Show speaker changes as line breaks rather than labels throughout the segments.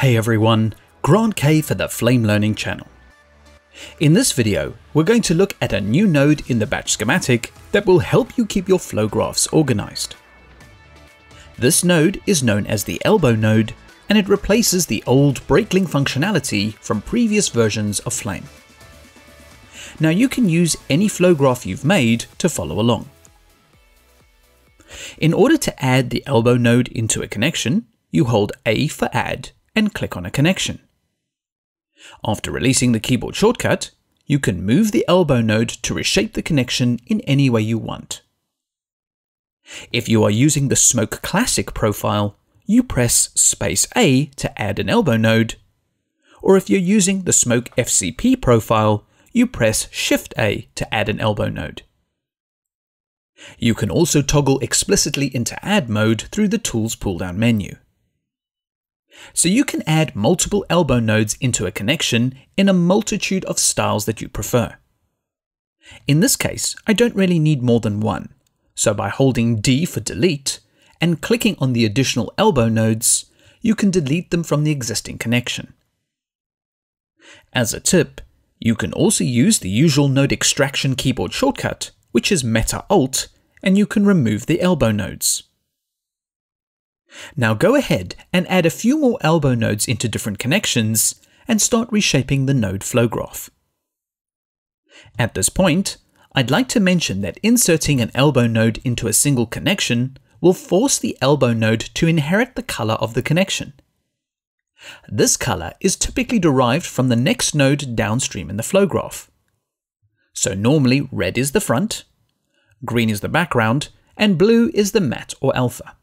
Hey everyone, Grant K for the Flame Learning channel. In this video, we're going to look at a new node in the Batch Schematic that will help you keep your flow graphs organized. This node is known as the elbow node, and it replaces the old break link functionality from previous versions of Flame. Now you can use any flow graph you've made to follow along. In order to add the elbow node into a connection, you hold A for add and click on a connection. After releasing the keyboard shortcut, you can move the elbow node to reshape the connection in any way you want. If you are using the Smoke Classic profile, you press space A to add an elbow node, or if you're using the Smoke FCP profile, you press Shift A to add an elbow node. You can also toggle explicitly into add mode through the Tools pull-down menu. So you can add multiple elbow nodes into a connection in a multitude of styles that you prefer. In this case, I don't really need more than one, so by holding D for delete and clicking on the additional elbow nodes, you can delete them from the existing connection. As a tip, you can also use the usual node extraction keyboard shortcut, which is Meta-Alt, and you can remove the elbow nodes. Now go ahead and add a few more elbow nodes into different connections and start reshaping the node flow graph. At this point, I'd like to mention that inserting an elbow node into a single connection will force the elbow node to inherit the color of the connection. This color is typically derived from the next node downstream in the flow graph. So normally red is the front, green is the background, and blue is the matte or alpha.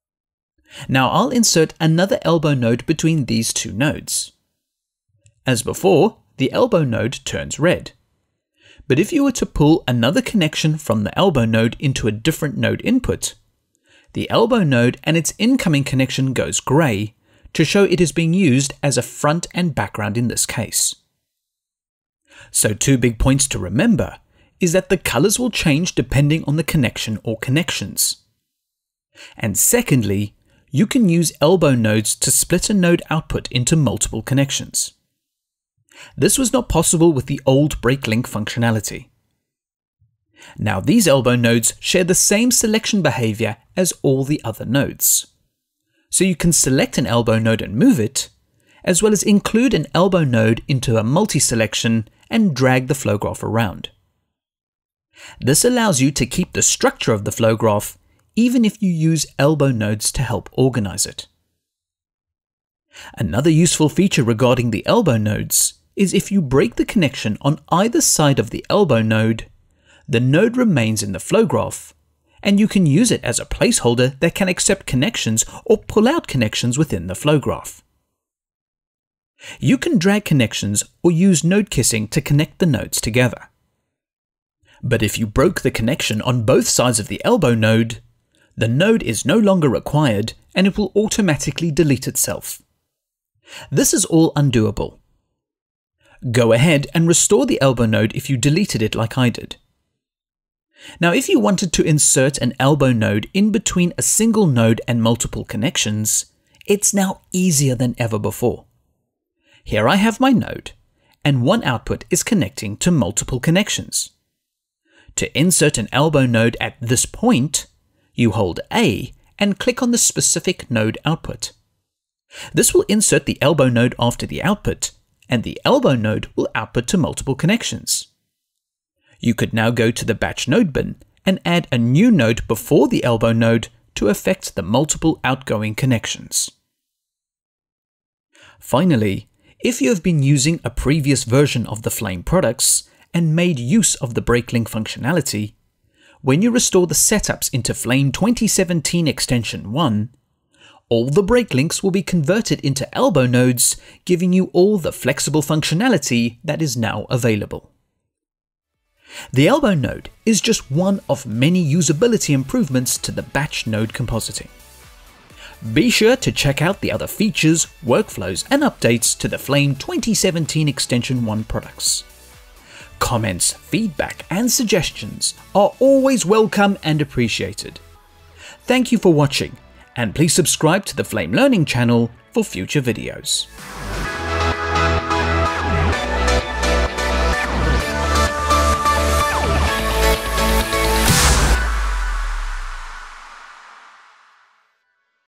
Now I'll insert another elbow node between these two nodes. As before, the elbow node turns red. But if you were to pull another connection from the elbow node into a different node input, the elbow node and its incoming connection goes grey to show it is being used as a front and background in this case. So two big points to remember is that the colors will change depending on the connection or connections. And secondly, you can use elbow nodes to split a node output into multiple connections. This was not possible with the old break link functionality. Now these elbow nodes share the same selection behavior as all the other nodes. So you can select an elbow node and move it, as well as include an elbow node into a multi-selection and drag the flow graph around. This allows you to keep the structure of the flow graph even if you use elbow nodes to help organize it. Another useful feature regarding the elbow nodes is if you break the connection on either side of the elbow node, the node remains in the flow graph, and you can use it as a placeholder that can accept connections or pull out connections within the flow graph. You can drag connections or use node kissing to connect the nodes together. But if you broke the connection on both sides of the elbow node, the node is no longer required and it will automatically delete itself. This is all undoable. Go ahead and restore the elbow node if you deleted it like I did. Now if you wanted to insert an elbow node in between a single node and multiple connections, it's now easier than ever before. Here I have my node, and one output is connecting to multiple connections. To insert an elbow node at this point, you hold A and click on the specific node output. This will insert the elbow node after the output, and the elbow node will output to multiple connections. You could now go to the batch node bin and add a new node before the elbow node to affect the multiple outgoing connections. Finally, if you have been using a previous version of the Flame products and made use of the break link functionality, when you restore the setups into Flame 2017 Extension 1, all the break links will be converted into elbow nodes, giving you all the flexible functionality that is now available. The elbow node is just one of many usability improvements to the batch node compositing. Be sure to check out the other features, workflows, and updates to the Flame 2017 Extension 1 products. Comments, feedback, and suggestions are always welcome and appreciated. Thank you for watching, and please subscribe to the Flame Learning channel for future videos.